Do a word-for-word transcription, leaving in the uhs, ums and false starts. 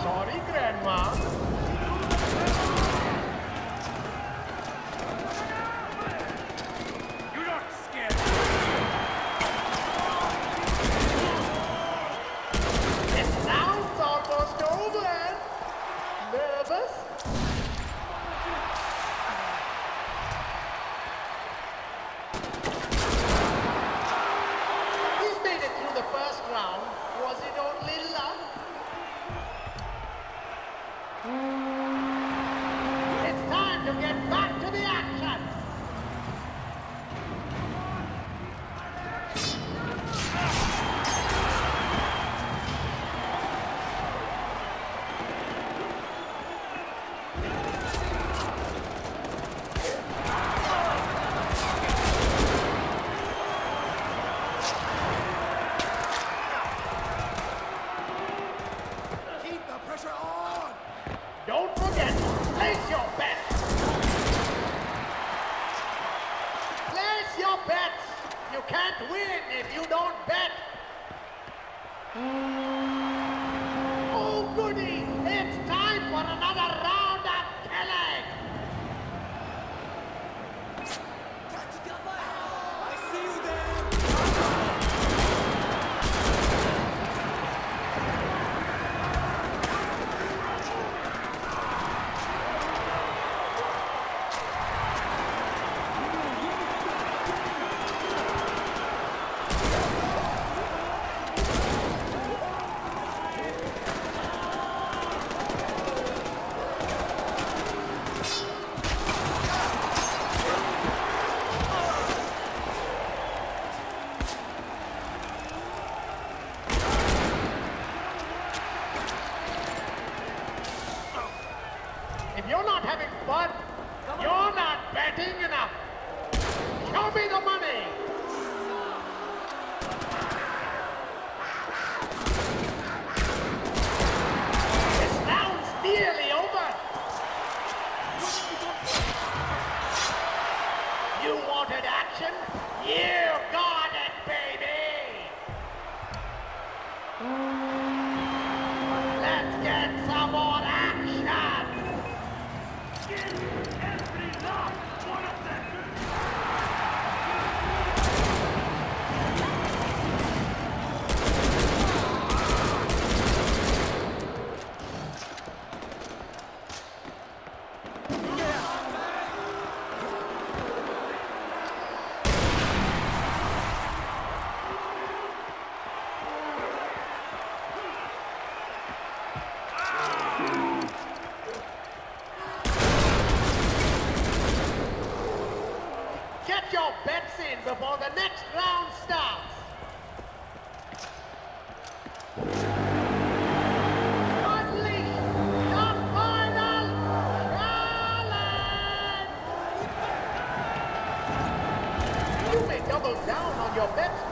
Sorry, Grandma. You're not scared. This round's almost over. Nervous? He's made it through the first round. Was it only luck? It's time to get back to the action. Keep the pressure on. Don't forget, place your bets. Place your bets. You can't win if you don't bet. Oh, goody. It's time for another round of killing. I see you there. If you're not having fun, you're not betting enough. Show me the money. This round's nearly over. You wanted action? You got it, baby. Let's get some more action. Every last one of them. Get your bets in before the next round starts. Unleash the final challenge! You may double down on your bets